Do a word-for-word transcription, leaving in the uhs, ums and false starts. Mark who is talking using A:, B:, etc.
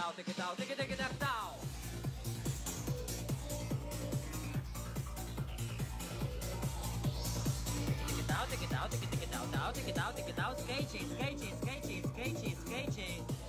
A: tau, tiki tau, tiki tiki tak tau. Tiki tau, tiki tau, tiki tiki tau, tau, tiki tau, tiki tau, skate, skate, skate, skate, skate, skate.